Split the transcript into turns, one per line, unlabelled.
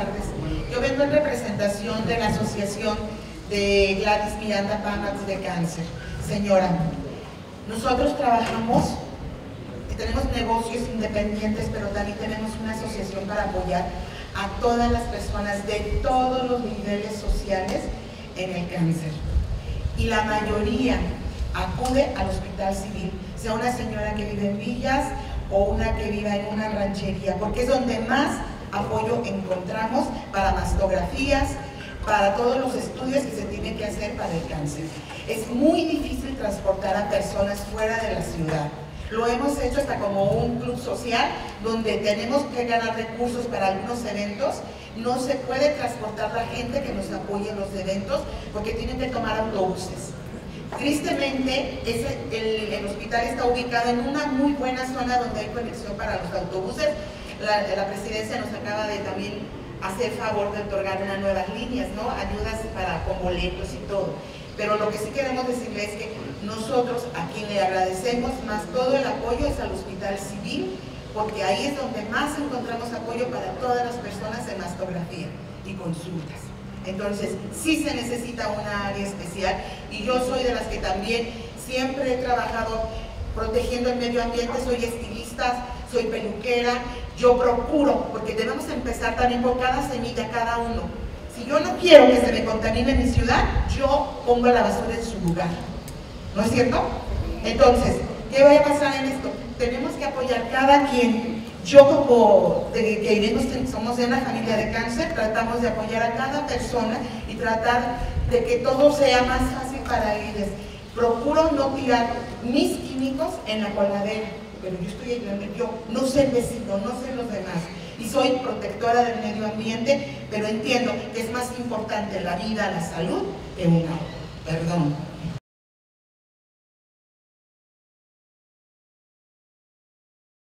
tardes. Yo vengo en representación de la Asociación de Gladys Miranda Pamax de Cáncer. Señora, nosotros trabajamos y tenemos negocios independientes, pero también tenemos una asociación para apoyar a todas las personas de todos los niveles sociales en el cáncer. Y la mayoría acude al hospital civil, sea una señora que vive en villas o una que viva en una ranchería, porque es donde más apoyo encontramos para mastografías, para todos los estudios que se tienen que hacer para el cáncer. Es muy difícil transportar a personas fuera de la ciudad. Lo hemos hecho hasta como un club social, donde tenemos que ganar recursos para algunos eventos. No se puede transportar la gente que nos apoye en los eventos, porque tienen que tomar autobuses. Tristemente, el hospital está ubicado en una muy buena zona donde hay conexión para los autobuses. La presidencia nos acaba de también hacer favor de otorgar unas nuevas líneas, ¿no? Ayudas con boletos y todo. Pero lo que sí queremos decirles es que nosotros, a quien le agradecemos más todo el apoyo es al hospital civil, porque ahí es donde más encontramos apoyo para todas las personas en mastografía y consultas. Entonces, sí se necesita una área especial, y yo soy de las que también siempre he trabajado protegiendo el medio ambiente. Soy estilista, soy peluquera, yo procuro, porque debemos empezar también por cada semilla, cada uno. Si yo no quiero que se me contamine mi ciudad, yo pongo la basura en su lugar, ¿no es cierto? Entonces, ¿qué va a pasar en esto? Tenemos que apoyar cada quien. Yo, como somos de una familia de cáncer, tratamos de apoyar a cada persona y tratar de que todo sea más fácil para ellos. Procuro no tirar mis químicos en la coladera, pero yo estoy ayudando, yo no sé el vecino, no sé los demás, y soy protectora del medio ambiente, pero entiendo que es más importante la vida, la salud, que una. Perdón.